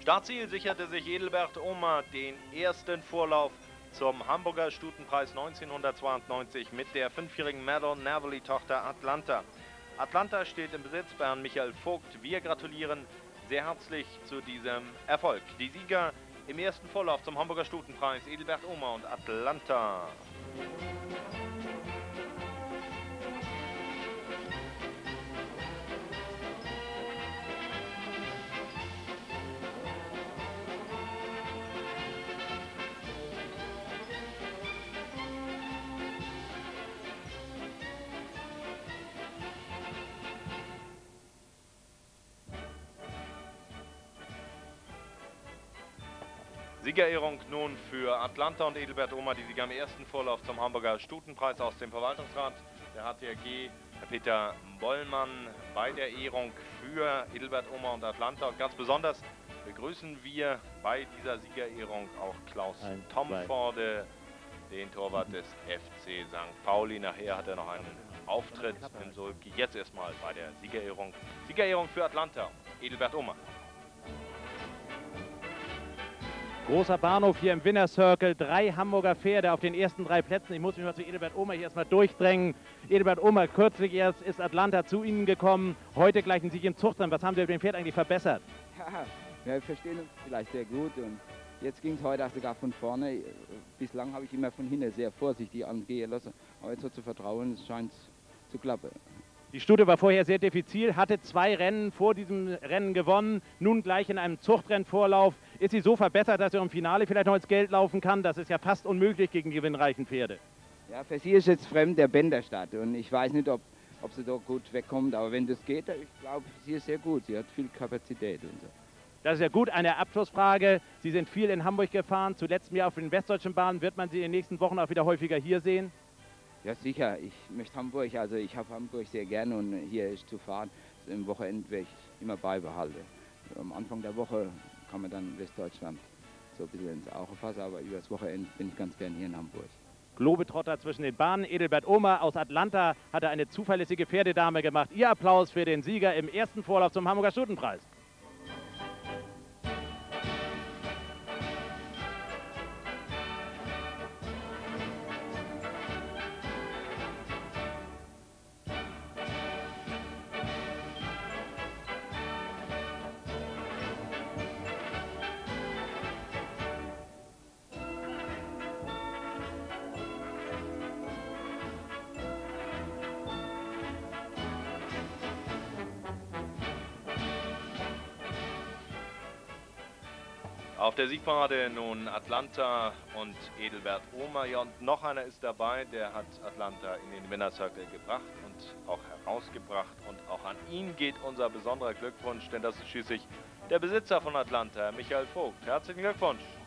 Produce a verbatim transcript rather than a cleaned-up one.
Startziel sicherte sich Edelbert Ohmer den ersten Vorlauf zum Hamburger Stutenpreis neunzehnhundertzweiundneunzig mit der fünfjährigen Madon Nervely-Tochter Atlanta. Atlanta steht im Besitz bei Herrn Michael Vogt. Wir gratulieren sehr herzlich zu diesem Erfolg. Die Sieger im ersten Vorlauf zum Hamburger Stutenpreis, Edelbert Ohmer und Atlanta. Siegerehrung nun für Atlanta und Edelbert Ohmer, die Sieger im ersten Vorlauf zum Hamburger Stutenpreis aus dem Verwaltungsrat der H T R G, Herr Peter Bollmann, bei der Ehrung für Edelbert Ohmer und Atlanta. Und ganz besonders begrüßen wir bei dieser Siegerehrung auch Klaus Tomforde, den Torwart des F C Sankt Pauli. Nachher hat er noch einen Auftritt in Sulky. Jetzt erstmal bei der Siegerehrung. Siegerehrung für Atlanta, Edelbert Ohmer. Großer Bahnhof hier im Winner Circle, drei Hamburger Pferde auf den ersten drei Plätzen. Ich muss mich mal zu Edelbert Ohmer hier erstmal durchdrängen. Edelbert Ohmer, kürzlich erst ist Atlanta zu Ihnen gekommen, heute gleich ein Sieg im Zuchtrennen. Was haben Sie mit dem Pferd eigentlich verbessert? Ja, wir verstehen uns vielleicht sehr gut und jetzt ging es heute auch sogar von vorne. Bislang habe ich immer von hinten sehr vorsichtig angehen lassen, aber jetzt so zu vertrauen, es scheint zu klappen. Die Stute war vorher sehr diffizil, hatte zwei Rennen vor diesem Rennen gewonnen, nun gleich in einem Zuchtrennvorlauf. Ist sie so verbessert, dass sie im Finale vielleicht noch ins Geld laufen kann? Das ist ja fast unmöglich gegen die gewinnreichen Pferde. Ja, für sie ist jetzt fremd der Bänderstadt und ich weiß nicht, ob, ob sie da gut wegkommt, aber wenn das geht, ich glaube, sie ist sehr gut, sie hat viel Kapazität und so. Das ist ja gut. Eine Abschlussfrage. Sie sind viel in Hamburg gefahren, zuletzt im Jahr auf den westdeutschen Bahnen. Wird man Sie in den nächsten Wochen auch wieder häufiger hier sehen? Ja, sicher. Ich möchte Hamburg, also ich habe Hamburg sehr gerne und hier ist zu fahren. Im Wochenende werde ich immer beibehalten. Am Anfang der Woche kann man dann Westdeutschland so ein bisschen ins Auge fassen, aber über das Wochenende bin ich ganz gerne hier in Hamburg. Globetrotter zwischen den Bahnen. Edelbert Ohmer aus Atlanta hatte eine zuverlässige Pferdedame gemacht. Ihr Applaus für den Sieger im ersten Vorlauf zum Hamburger Stutenpreis. Auf der Siegparade nun Atlanta und Edelbert Ohmer. Ja, und noch einer ist dabei, der hat Atlanta in den Winner Circle gebracht und auch herausgebracht. Und auch an ihn geht unser besonderer Glückwunsch, denn das ist schließlich der Besitzer von Atlanta, Michael Vogt. Herzlichen Glückwunsch!